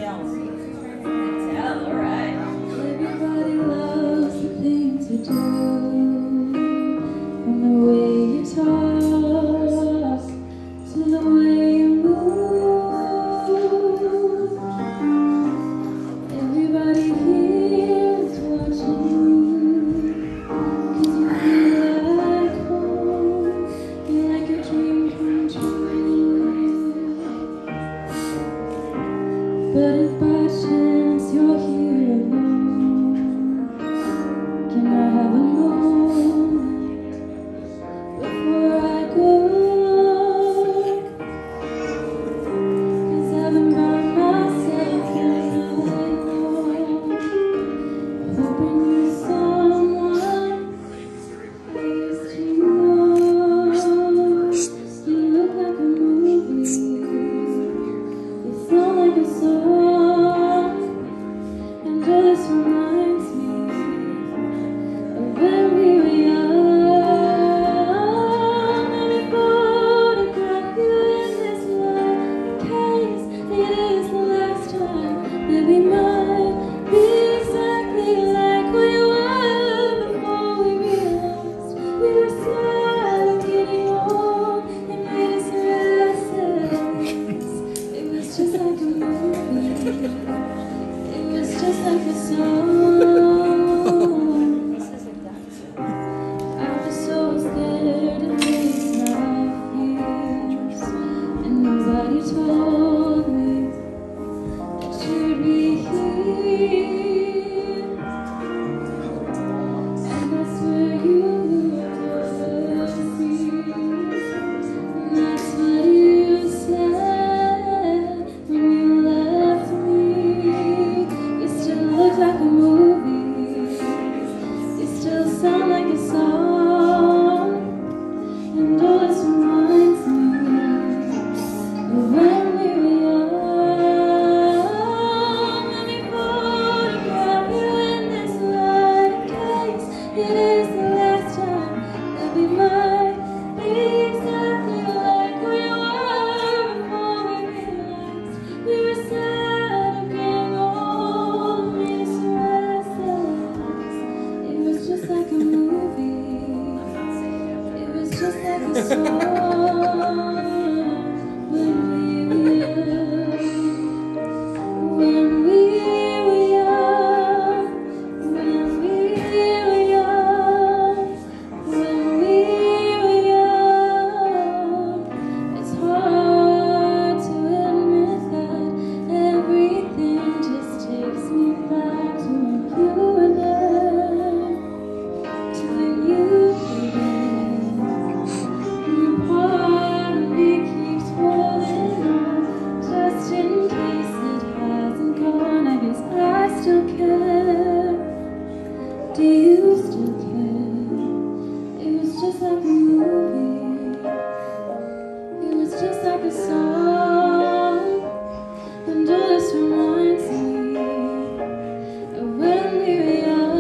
Adele. Adele, all right. Everybody loves the things you do, from the way you talk to the way you move. Everybody here is watching you, 'cause you feel like home. You're like a dream come true. But if by chance you're here alone, can I have a moment before I go? 'Cause I've been by myself and I know, hoping you're someone I used to know. You look like a movie, you sound like a song, and all this reminds me of when we were young. Let me photograph you in this light, in case it is the last time that we might be exactly like we were before we realized we were sad and getting old and made us restless. It was just like a movie. It was just like a song. I was so scared to face my fears, and nobody told me that you'd be here. And I swear you looked overseas, and that's what you said when you left me. You still look like a movie, you still sound like a song, and all this reminds me of when we were young. Let me photograph you in this light, in case it is the last time that we might be exactly like we were before we realized we were sad and getting old, made us restless. It was just like a movie, it was just like a song. When we were young, when we were young, when we were young, when we were young. It's hard to admit that everything just takes me back to when you were there, to when you were there. And the part of me keeps holding on, just in case it hasn't gone. I guess I still care. Do you still care? It was just like a movie, it was just like a song, and all this reminds me of when we were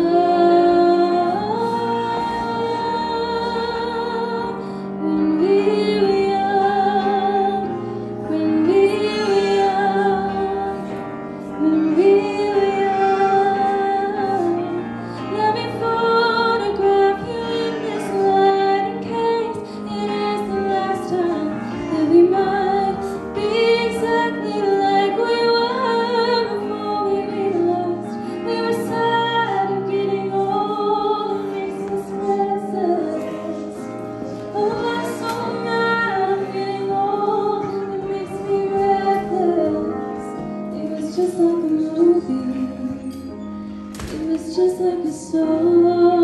young. When we were young, when we were young, when we were young. Let me photograph you in this light, in case it is the last time that we might be exactly like we were before we realized we were sad and getting old, makes us restless. Oh, I'm so mad I'm getting old, it makes me reckless. It was just like a movie, it was just like a song.